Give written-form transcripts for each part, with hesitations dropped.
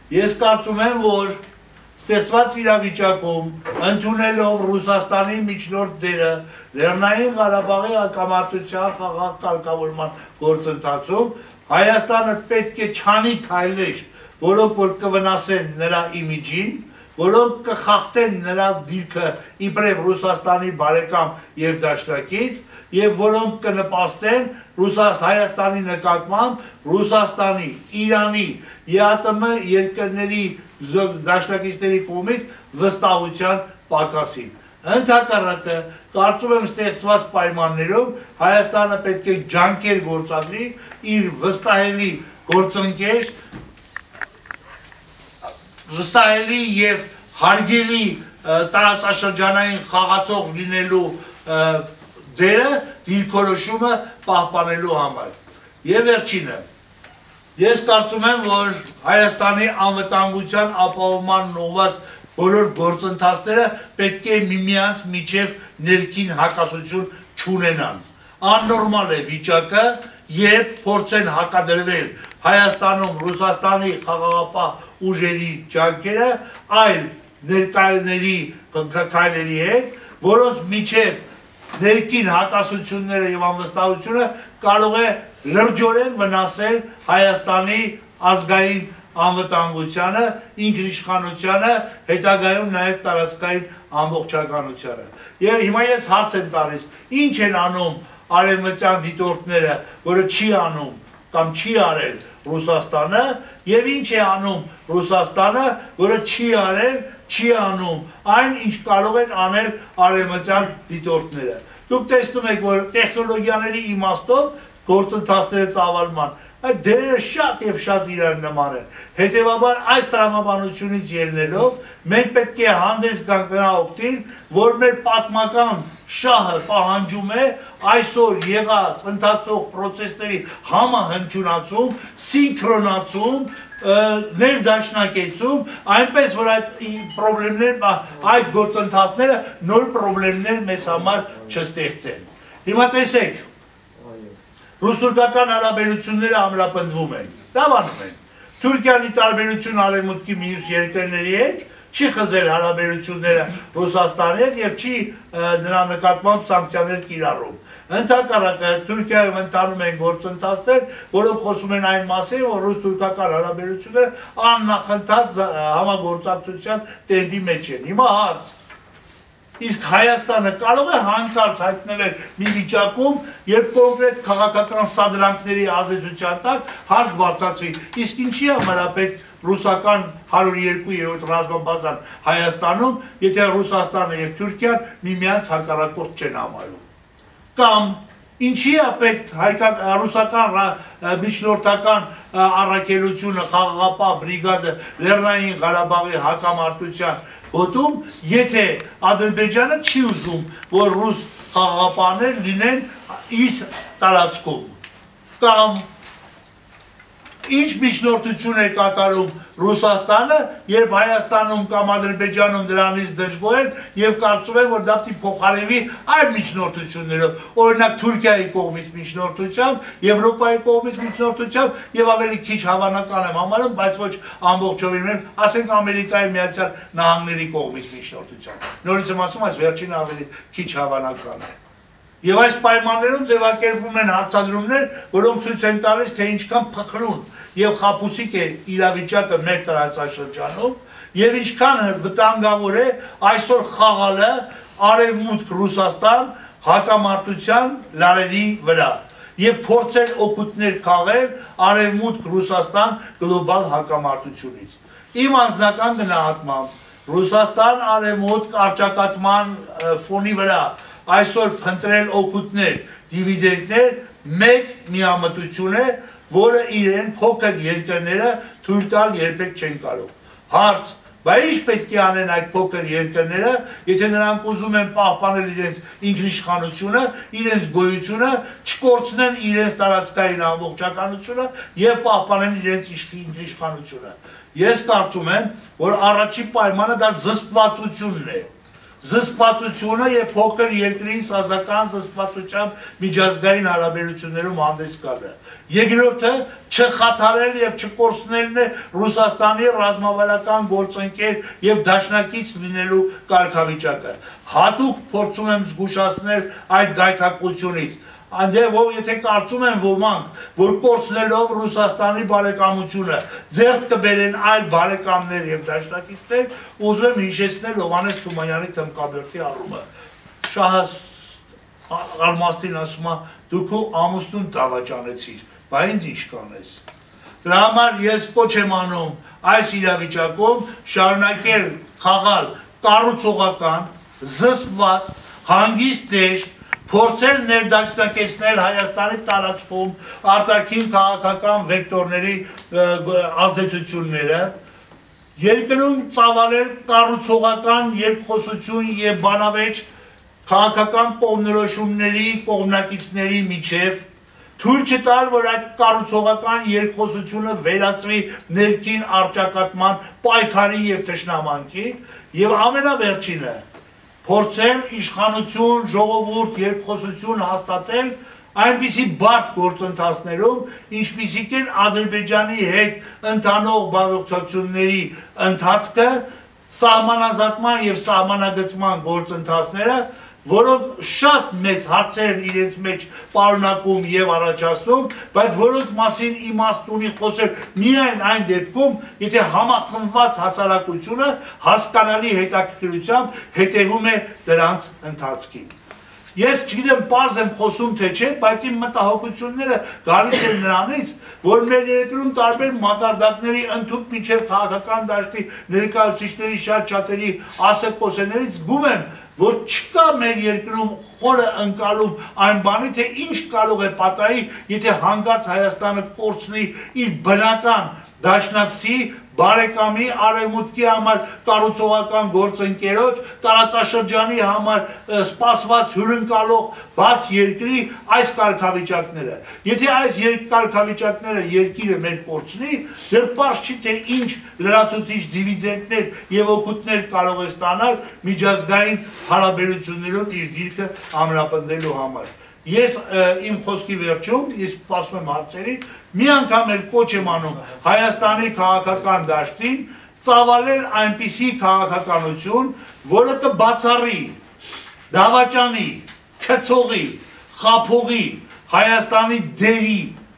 Ես կարծում եմ, որ ստեղծված իրավիճակում ընդունելով Ռուսաստանի միջնորդ դերը Լեռնային Ղարաբաղի հակամարտության խաղաղ կարգավորման գործընթացում Հայաստանը պետք է չանի քայլեր, որոնք որ կվնասեն նրա իմիջին, որոնք կխախտեն նրա դիրքը իբրև Ռուսաստանի բարեկամ եւ դաշնակից եւ որոնք կնպաստեն Հայաստանի նկատմամբ Ռուսաստանի, Իրանի, ԵԱՏՄ երկրների դաշնակիցների կողմից վստահության պակասին։ Ընդհակառակը, կարծում եմ ստեղծված պայմաններում Հայաստանը պետք է ջանքեր գործադրի իր վստահելի գործընկեր, վստահելի եւ հարգելի տարածաշրջանային խաղացող լինելու դերը դիրքորոշումը պահպանելու համար։ Եվ վերջինը, ես կարծում եմ, որ Հայաստանի անվտանգության ապահովման ուղղված բոլոր գործընթացները պետք է միմյանց միջև ներքին հակասություն չունենան։ Աննորմալ է վիճակը, երբ փորձեն հակադրվել Հայաստանում Ռուսաստանի խաղաղապահ ուժերի ջանքերը այլ ներկայացների քայլերի հետ, որոնց միջև ներքին հակասությունները եւ անվստահությունը կարող է լրջորեն վնասել Հայաստանի ազգային անվտանգությանը, ինքնիշխանությանը, հետագայում նաև տարածքային ամբողջականությանը։ Եվ հիմա ես հարց եմ տալիս, ինչ են անում արևմտյան դիտորդները, որը չի անում կամ չի արել Ռուսաստանը, եւ ինչ է անում Ռուսաստանը, որը չի արել, չի անում այն, ինչ կարող են անել արևմտյան դիտորդները։ Դուք տեսնում եք, որ տեխնոլոգիաների իմաստով գործընթացները ծավալման այդ դերերը շատ եւ շատ իրար նման են։ Հետևաբար այս տրամաբանությունից ելնելով մենք պետք է հանդես գանք նրա օգտին, որ մեր պատմական շահը պահանջում է այսօր եղած ընթացող process-ների համահնչյունացում, սինքրոնացում, ներդաշնակեցում, այնպես որ այդ գործընթացները նոր պրոբլեմներ մեզ համար չստեղծեն։ Հիմա տեսեք, ռուս-թուրքական հարաբերությունները ամրապնդվում են, դավանում են։ Թուրքիան ի տարբերություն արևմուտքի մյուս երկրների հետ չի խզել հարաբերությունները Ռուսաստանի հետ եւ չի նրա նկատմամբ սանկցիաներ կիրառում։ Ընդհակառակը Թուրքիայում ընթանում են գործընթացներ, որոնք խոսում են այն մասին, որ ռուս-թուրքական հարաբերությունները աննախընթաց համագործակցության տեմպի մեջ են։ Հիմա հարց. իսկ Հայաստանը կարող է հանկարծ հայտնվել մի վիճակում, երբ կոնկրետ քաղաքական սադրանքների ազդեցության տակ հարկ բարձրացվի, իսկ ինչի համար է պետք ռուսական 102-րդ ռազմաբազան Հայաստանում, եթե Ռուսաստանը եւ Թուրքիան միմյանց հակառակորդ չեն համարում։ Կամ ինչի է պետք ռուսական միջնորդական առաքելությունը, խաղաղապահ բրիգադը Լեռնային Ղարաբաղի հակամարտության հոտում, եթե Ադրբեջանը չի ուզում, որ ռուս խաղաղապահներ լինեն իր տարածքում։ Կամ ինչ միջնորդություն է կատարում Ռուսաստանը, երբ Հայաստանում կամ Ադրբեջանում դրանից դժգոհ են եւ կարծում են, որ դա պիտի փոխարինվի այլ միջնորդություններով, օրինակ Թուրքիայի կողմից միջնորդությամբ, Եվրոպայի կողմից միջնորդությամբ եւ ավելի քիչ հավանական եմ համարում, բայց ոչ ամբողջովին, ասենք Ամերիկայի Միացյալ Նահանգների կողմից միջնորդությամբ։ Նորից եմ ասում, այս վերջինը ավելի քիչ հավանական է։ Եվ այս պայմաններում ձևակերպվում են հարցադրումներ, որոնք ցույց են տալիս, թե ինչքան փխրուն եւ խաբուսիկ է իրավիճակը մեր տարածաշրջանում եւ ինչքան վտանգավոր է այսօր խաղալը արևմուտք Ռուսաստան հակամարտության լարերի վրա եւ փորձել օգուտներ քաղել արևմուտք Ռուսաստան գլոբալ հակամարտությունից։ Իմ անձնական գնահատմամբ Ռուսաստան արևմուտք արճակատման ֆոնի վրա այսօր փնտրել օգուտներ, դիվիդենդներ մեծ միամտություն է, որը իրեն փոքր երկրները թույլ տալ երբեք չեն կարող։ Հարց, բայց ինչ պետք է անեն այդ փոքր երկրները, եթե նրանք ուզում են պահպանել իրենց ինքնիշխանությունը, իրենց գոյությունը, չկորցնեն իրենց տարածքային ամբողջականությունը եւ պահպանեն իրենց ինքնիշխանությունը։ Ես կարծում եմ, որ առաջին պայմանը դա զսպվածությունն է, զսպվածությունը եւ փոքր երկրի սազական զսպվածությամբ միջազգային հարաբերություններում հանդես գալը։ Երկրորդը չխաթարել եւ չկորցնելն է Ռուսաստանի ռազմավարական գործընկեր եւ դաշնակից լինելու կարգավիճակը։ Հատուկ փորձում եմ զգուշացնել այդ գայթակղությունից։ Այնտեղ եթե կարծում են ոմանք, որ կորցնելով Ռուսաստանի բարեկամությունը ձեռք կբերեն այլ բարեկամներ եւ դաշնակիցներ, ուզում եմ հիշեցնել Հովհաննես Թումանյանի թմկաբերդի առումը։ Շահը Արմաստին ասում է, դու քո ամուսնուն դավաճանեցիր, բա ինձ ինչ կանես։ Դրա համար ես կոչ եմ անում այս իրավիճակում շարունակել խաղալ կառուցողական, զսպված, հանգիստ դեր, փորձել ներդաշնակեցնել Հայաստանի տարածքում արտաքին քաղաքական վեկտորների ազդեցությունները, երկրում ծավալել կառուցողական երկխոսություն եւ բանավեճ քաղաքական կողմնորոշումների կողմնակիցների միջև, թույլ չտալ, որ այդ կառուցողական երկխոսությունը վերածվի ներքին առճակատման պայքարի եւ թշնամանքի, եւ ամենավերջինը փորձել իշխանություն, ժողովուրդ, երկխոսություն հաստատել այնպիսի բարդ գործընթացներում, ինչպիսիք են Ադրբեջանի հետ ընթանող բարոյցությունների ընթացքը, սահմանազատման եւ սահմանագծման գործընթացները, որոնք շատ մեծ հարցեր են իրենց մեջ պարունակում եւ առաջացնում, բայց որոնց մասին իմաստ ունի խոսել միայն այն դեպքում, եթե համախմբված հասարակությունը հասկանալի հետաքրքրությամբ հետևում է դրանց ընթացքին։ Ես չգիտեմ, պարզ եմ խոսում թե չէ, բայց իմ մտահոգությունները գալիս են նրանից, որ մեր երկրում տարբեր մակարդակների ընդհուպ միջև քաղաքական դաշտի ներկայացուցիչների շատ-շատերի ասել-խոսելներից զգում եմ, որ չկա մեր երկրում խորը ընկալում այն բանի, թե ինչ կարող է պատահի, եթե հանկարծ Հայաստանը կորցնի իր բնական դաշնակցի, բարեկամի, արևմուտքի համար կառուցողական գործընկերոջ, տարածաշրջանի համար սպասված հյուրընկալող բաց երկրի այս կարգավիճակները։ Եթե այս կարգավիճակները երկիրը մեր կորցնի, դեռ պարզ չի, թե ինչ լրացուցիչ դիվիդենտներ եւ օգուտներ կարող է ստանալ միջազգային հարաբերություններում իր դիրքը ամրապնդելու համար։ Ես իմ խոսքի վերջում, ես սպասում եմ հարցերի, մի անգամ էլ կոչ եմ անում Հայաստանի քաղաքական դաշտին ծավալել այնպիսի քաղաքականություն, որը կբացառի, դավաճանի, քցողի, խաբողի Հայաստանի դերի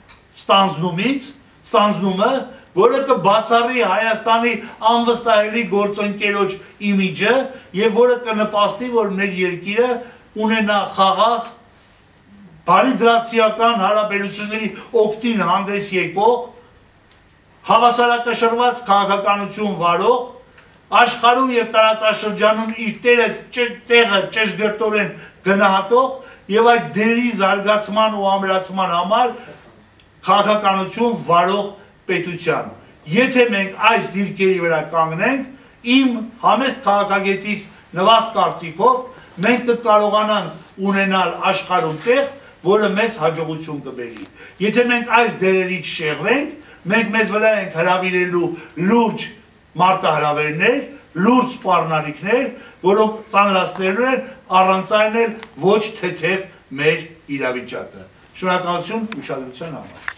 ստանձնումը, որը կբացառի Հայաստանի անվստահելի գործընկերոջ իմիջը եւ որը կնպաստի, որ մեր երկիրը ունենա խաղաղ բարիդրացիական հարաբերությունների օգտին հանդես եկող, հավասարակշռված քաղաքականություն վարող, աշխարհում եւ տարածաշրջանում իր տեղը ճշգրտորեն գնահատող եւ այդ դերի զարգացման ու ամրացման համար քաղաքականություն վարող պետության։ Եթե մենք այս դիրքերի վրա կանգնենք, իմ համեստ քաղաքագետից նվաստ կարծիքով, մենք կկարողանանք ունենալ աշխարհում տեղ, որը մեզ հաջողություն կբերի։ Եթե մենք այս դերերից շեղվենք, մենք մեզ վրա ենք հրավիրելու լուրջ մարտահրավերներ, լուրջ սպառնալիքներ, որոնք ծանրացնելու են առանց այն էլ ոչ թեթև մեր իրավիճակը։ Շնորհակալություն ուշադրության համար։